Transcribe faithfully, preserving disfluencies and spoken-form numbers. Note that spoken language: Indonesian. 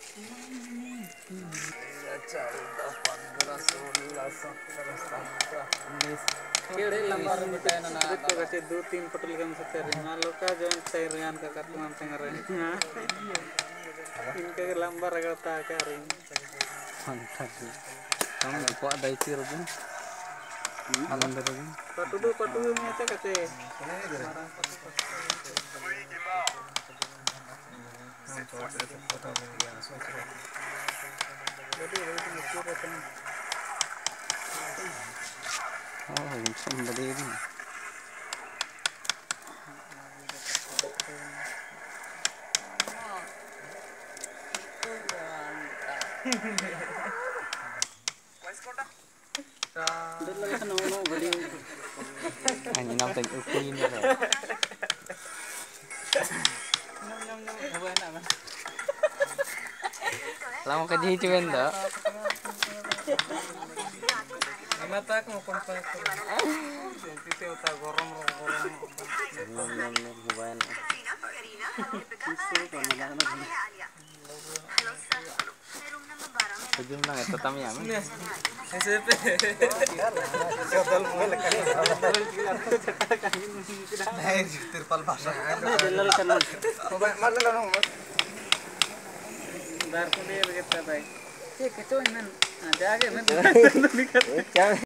चौदह पंद्रह सोलह सत्रह सत्रह उन्नीस केड़े लंबा रे बेटा ना ना कैसे दो तीन पटल के से तेरे मान लो का जो तैयार का कर तुम तेंग रहे इनके लंबा रगड़ता क्या रे fantastic kamu kok ada isi rubun alam berubun patu dulu patu dulu nya kate oh somebody ini anh năm tình ưu tiên nữa rồi lama cái gì chưa đó mata aku mau kompas kita udah gorong gorong nom nom nom bukan Sejum lang ito tami yaman. S P. Hotel mo lekan. Dahil tirpal basa. Dalal kanon. Madala no. Dar ko dire kita bay. Ye kito inan. Jaage men.